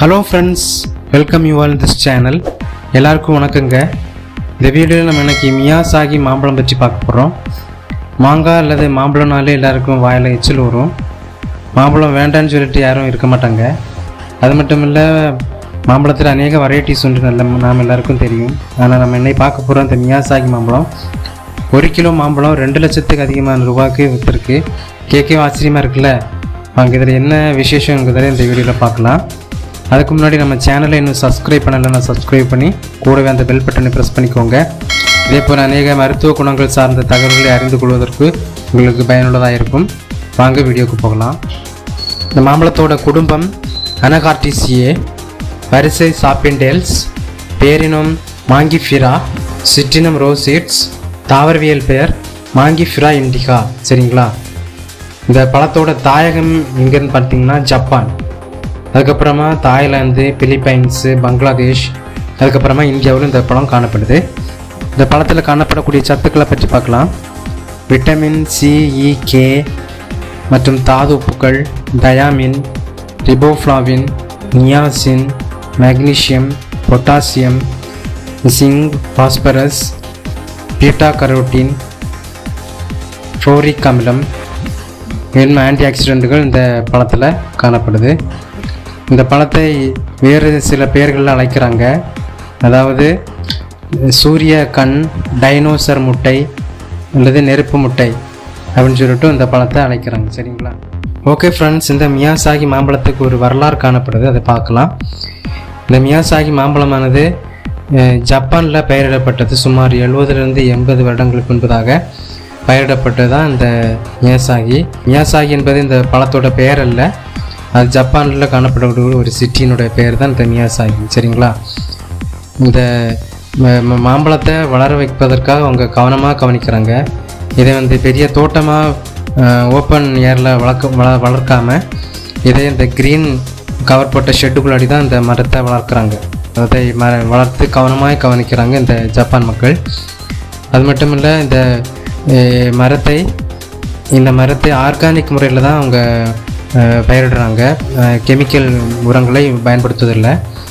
Hello friends, welcome you all in this channel. எல்லாருக்கும் வணக்கங்க. இந்த வீடியோவில் நம்ம இன்னைக்கு மியாசாகி மாம்பழம் பற்றி பார்க்க போகிறோம். மாங்காய் அல்லது மாம்பழம்னாலே எல்லாருக்கும் வாயில் எச்சில் வரும். மாம்பழம் வேண்டான்னு சொல்லிட்டு யாரும் இருக்க மாட்டாங்க. அது மட்டும் இல்லை, மாம்பழத்தில் அநேக வெரைட்டிஸ் உண்டு, நாம் எல்லாருக்கும் தெரியும். ஆனால் நம்ம இன்னைக்கு பார்க்க போகிறோம் இந்த மியாசாகி மாம்பழம். 1 கிலோ மாம்பழம் 2 லட்சத்துக்கு அதிகமான ரூபாய்க்கு விற்றுருக்கு. கேட்கவே ஆச்சரியமாக இருக்குல்ல. வாங்க இதில் என்ன விசேஷங்கிறத இந்த வீடியோவில் பார்க்கலாம். அதுக்கு முன்னாடி நம்ம சேனலை இன்னும் சப்ஸ்கிரைப் பண்ணலைன்னா சப்ஸ்கிரைப் பண்ணி கூடவே அந்த பெல் பட்டனை ப்ரெஸ் பண்ணிக்கோங்க. இதே போல் அநேக மருத்துவ குணங்கள் சார்ந்த தகவல்களை அறிந்து கொள்வதற்கு உங்களுக்கு பயனுள்ளதாக இருக்கும். வாங்க வீடியோக்கு போகலாம். இந்த மாம்பழத்தோட குடும்பம் அனகார்டிசியே, வரிசை சாப்பிண்டேல்ஸ், பேரினம் மாங்கிஃபிரா, சிற்றினம் ரோசீட்ஸ், தாவரவியல் பெயர் மாங்கிஃபிரா இண்டிகா. சரிங்களா? இந்த பழத்தோட தாயகம் எங்கேன்னு பார்த்தீங்கன்னா ஜப்பான், அதுக்கப்புறமா தாய்லாந்து, பிலிப்பைன்ஸு, பங்களாதேஷ், அதுக்கப்புறமா இந்தியாவிலும் இந்த பழம் காணப்படுது. இந்த பழத்தில் காணப்படக்கூடிய சத்துக்களை பற்றி பார்க்கலாம். விட்டமின் சி, இ, கே மற்றும் தாது உப்புக்கள், thiamine, riboflavin, niacin, magnesium, potassium, zinc, phosphorus, beta carotene, folic அமிலம் என்னும் ஆன்டி ஆக்சிடென்ட்டுகள் இந்த பழத்தில் காணப்படுது. இந்த பழத்தை வேறு சில பெயர்களில் அழைக்கிறாங்க. அதாவது சூரிய கண், டைனோசர் முட்டை அல்லது நெருப்பு முட்டை அப்படின்னு சொல்லிட்டு இந்த பழத்தை அழைக்கிறாங்க. சரிங்களா? ஓகே ஃப்ரெண்ட்ஸ், இந்த மியாசாகி மாம்பழத்துக்கு ஒரு வரலாறு காணப்படுது, அதை பார்க்கலாம். இந்த மியாசாகி மாம்பழமானது ஜப்பானில் பயிரிடப்பட்டது. சுமார் 70லிருந்து 80 வருடங்களுக்கு முன்பதாக பயிரிடப்பட்டது தான் இந்த மியாசாகி. மியாசாகி என்பது இந்த பழத்தோட பெயர் அல்ல, அது ஜப்பானில் காணப்படக்கூடிய ஒரு சிட்டியினுடைய பெயர் தான் இந்த மியாசாகி. சரிங்களா? இந்த மாம்பழத்தை வளர வைப்பதற்காக அவங்க கவனமாக கவனிக்கிறாங்க. இதை பெரிய தோட்டமாக ஓப்பன் ஏரில் வளர்க்காமல் இதை இந்த க்ரீன் கவர் போட்ட ஷெட்டுக்குள்ளாடி தான் இந்த மரத்தை வளர்க்குறாங்க. அதை வளர்த்து கவனமாக கவனிக்கிறாங்க இந்த ஜப்பான் மக்கள். அது மட்டும் இல்லை, இந்த மரத்தை ஆர்கானிக் முறையில் தான் அவங்க பயிரிடுறாங்க. கெமிக்கல் உரங்களை பயன்படுத்துவதில்லை.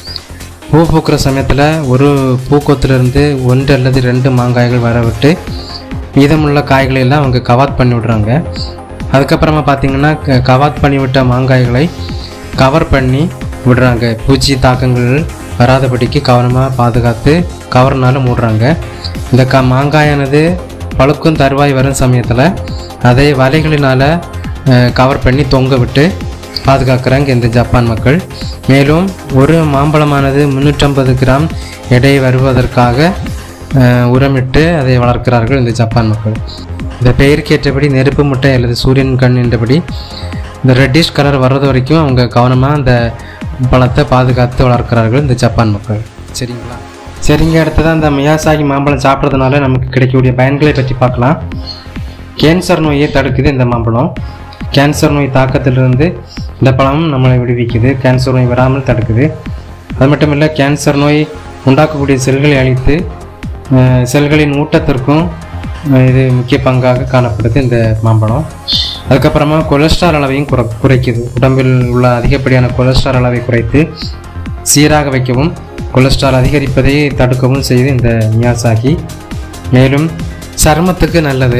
பூ பூக்கிற சமயத்தில் ஒரு பூக்கொத்திலிருந்து 1 அல்லது 2 மாங்காய்கள் வர விட்டு மீதமுள்ள காய்களெல்லாம் அவங்க கவாத் பண்ணி விடுறாங்க. அதுக்கப்புறமா பார்த்திங்கன்னா கவாத் பண்ணிவிட்ட மாங்காய்களை கவர் பண்ணி விடுறாங்க. பூச்சி தாக்கங்கள் வராதபடிக்கு கவனமாக பாதுகாத்து கவர்னால் மூடுறாங்க. இந்த மாங்காயானது பழுக்கும் தருவாய் வரும் சமயத்தில் அதை வலைகளினால் கவர் பண்ணி தொங்க விட்டு பாதுகாக்கிறாங்க இந்த ஜப்பான் மக்கள். மேலும் ஒரு மாம்பழமானது 350 கிராம் எடை வருவதற்காக உரமிட்டு அதை வளர்க்கிறார்கள் இந்த ஜப்பான் மக்கள். இந்த பெயருக்கேற்றபடி நெருப்பு முட்டை அல்லது சூரியன் கண் என்றபடி இந்த ரெட்டிஷ் கலர் வர்றது வரைக்கும் அவங்க கவனமாக அந்த பழத்தை பாதுகாத்து வளர்க்கிறார்கள் இந்த ஜப்பான் மக்கள். சரிங்களா? சரிங்க, அடுத்ததான் இந்த மியாசாகி மாம்பழம் சாப்பிட்றதுனால நமக்கு கிடைக்கக்கூடிய பயன்களை பற்றி பார்க்கலாம். கேன்சர் நோயை தடுக்குது இந்த மாம்பழம். கேன்சர் நோய் தாக்கத்திலிருந்து இந்த பழம் நம்மளை விடுவிக்குது. கேன்சர் நோய் வராமல் தடுக்குது. அது மட்டும் இல்லை, கேன்சர் நோய் உண்டாக்கக்கூடிய செல்களை அழித்து செல்களின் ஊட்டத்திற்கும் இது முக்கிய பங்காக காணப்படுது இந்த மாம்பழம். அதுக்கப்புறமா கொலஸ்ட்ரால் அளவையும் குறைக்குது. உடம்பில் உள்ள அதிகப்படியான கொலஸ்ட்ரால் அளவை குறைத்து சீராக வைக்கவும் கொலஸ்ட்ரால் அதிகரிப்பதை தடுக்கவும் செய்து இந்த மியாசாகி. மேலும் சருமத்துக்கு நல்லது.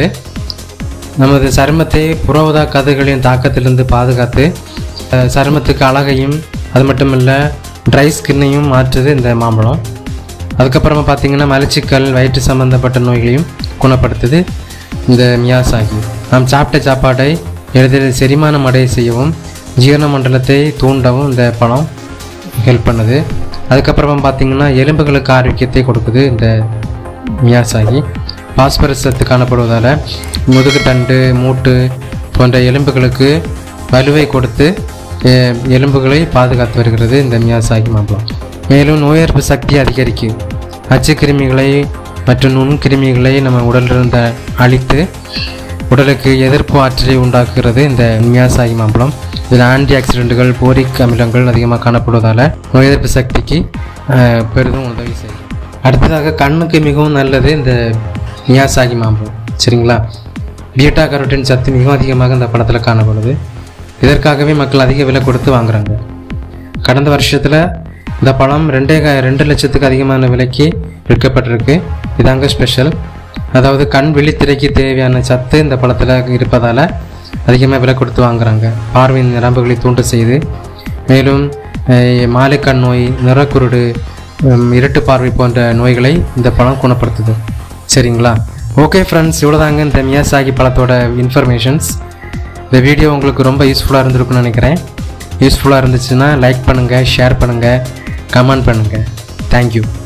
நமது சருமத்தை புறஊதா கதிர்களின் தாக்கத்திலிருந்து பாதுகாத்து சருமத்துக்கு அழகையும் அது மட்டும் இல்லை ட்ரை ஸ்கின்னையும் மாற்றுது இந்த மாம்பழம். அதுக்கப்புறமா பார்த்திங்கன்னா மலச்சிக்கல், வயிற்று சம்பந்தப்பட்ட நோய்களையும் குணப்படுத்துது இந்த மியாசாகி. நாம் சாப்பிட்ட சாப்பாட்டை எளிதில் செரிமானம் அடைய செய்யவும் ஜீரண மண்டலத்தை தூண்டவும் இந்த பழம் ஹெல்ப் பண்ணுது. அதுக்கப்புறமா பார்த்திங்கன்னா எலும்புகளுக்கு ஆரோக்கியத்தை கொடுக்குது இந்த மியாசாகி. பாஸ்பரஸ் சத்து காணப்படுவதால் முதுகுத்தண்டு, மூட்டு போன்ற எலும்புகளுக்கு வலுவை கொடுத்து எலும்புகளை பாதுகாத்து வருகிறது இந்த மியாசாகி மாம்பழம். மேலும் நோய் எதிர்ப்பு சக்தி அதிகரிக்கும். அச்சுக்கிருமிகளை மற்றும் நுண்கிருமிகளை நம்ம உடலிலிருந்து அழித்து உடலுக்கு எதிர்ப்பு ஆற்றலை உண்டாக்குகிறது இந்த மியாசாகி மாம்பழம். இதில் ஆன்டி ஆக்சிடென்ட்டுகள், போரிக் அமிலங்கள் அதிகமாக காணப்படுவதால் நோய் எதிர்ப்பு சக்திக்கு பெரிதும் உதவி செய்யும். அடுத்ததாக கண்ணுக்கு மிகவும் நல்லது இந்த மியாசாகி மாம்பழம். சரிங்களா? பீட்டா கரோட்டின் சத்து மிகவும் அதிகமாக இந்த பழத்தில் காணப்படுது. இதற்காகவே மக்கள் அதிக விலை கொடுத்து வாங்குறாங்க. கடந்த வருஷத்தில் இந்த பழம் 2 லட்சத்துக்கு அதிகமான விலைக்கு விற்கப்பட்டிருக்கு. இதாங்க ஸ்பெஷல். அதாவது கண் விழித்திரைக்கு தேவையான சத்து இந்த பழத்தில் இருப்பதால் அதிகமாக விலை கொடுத்து வாங்குறாங்க. பார்வையின் நரம்புகளை தூண்டு செய்து, மேலும் மாலைக்கண் நோய், நிறக்குருடு, இருட்டு பார்வை போன்ற நோய்களை இந்த பழம் குணப்படுத்துது. சரிங்களா? ஓகே ஃப்ரெண்ட்ஸ், இவ்வளோதாங்க இந்த மியாசாகி பழத்தோட இன்ஃபர்மேஷன்ஸ். இந்த வீடியோ உங்களுக்கு ரொம்ப யூஸ்ஃபுல்லாக இருந்திருக்குன்னு நினைக்கிறேன். யூஸ்ஃபுல்லாக இருந்துச்சுன்னா லைக் பண்ணுங்கள், ஷேர் பண்ணுங்கள், கமெண்ட் பண்ணுங்கள். தேங்க்யூ.